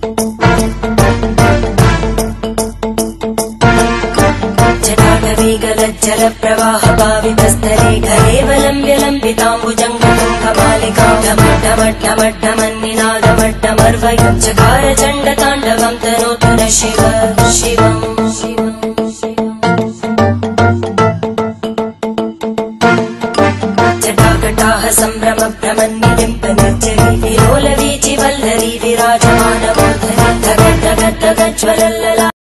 जल प्रवाह पावितस्तरे घरेवलम्ब्य लम्बिताम्बुजङ्गतुङ्गमालिका ढमड्ढमड्ढमड्ढमन्निनादमड्ढमर्वयं चकार चण्डताण्डवं तनोतु न शिव शिवम् जटाकटाः सम्भ्रम भ्रमन्निलिम्प निर्जरी विलोलवीचि वल्लरी विराजमानमूर्धनि धगद्धगद्धगज्ज्वलल्लला